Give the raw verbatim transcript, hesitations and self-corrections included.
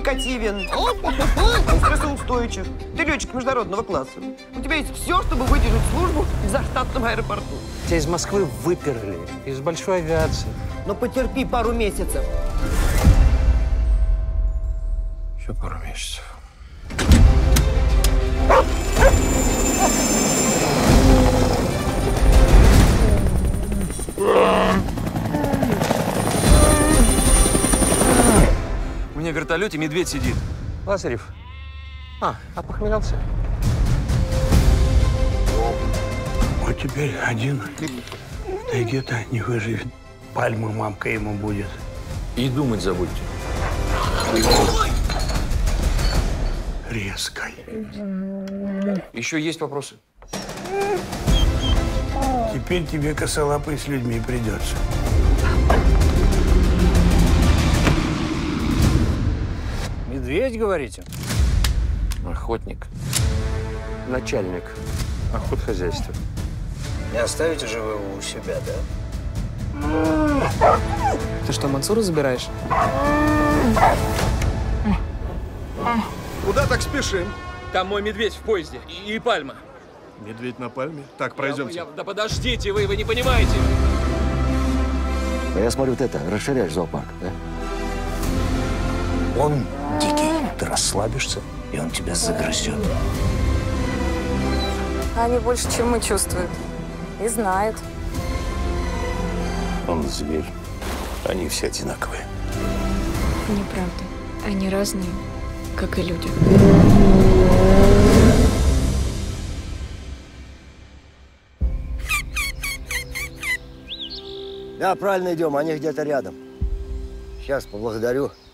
коммуникативен, он стрессоустойчив. Ты летчик международного класса. У тебя есть все, чтобы выдержать службу в заштатном аэропорту. Тебя из Москвы выперли, из большой авиации. Но потерпи пару месяцев. Еще пару месяцев. У меня в вертолете медведь сидит. Лазарев. А, а похмелялся? Вот теперь один в тайге-то не выживет. Пальму мамка ему будет. И думать забудьте. Резкой. Еще есть вопросы? Теперь тебе косолапый с людьми придется. Медведь, говорите? Охотник. Начальник охотхозяйства. Не оставите же вы его у себя, да? Ты что, Мансура забираешь? Куда так спешим? Там мой медведь в поезде и, и пальма. Медведь на пальме? Так, пройдемте. Я, я, да подождите вы, вы не понимаете. А я смотрю, ты это, расширяешь зоопарк, да? Он дикий. Ты расслабишься, и он тебя загрызет. Они больше, чем мы чувствуют. И знают. Он зверь. Они все одинаковые. Неправда. Они разные, как и люди. Да, правильно идем, они где-то рядом. Сейчас поблагодарю.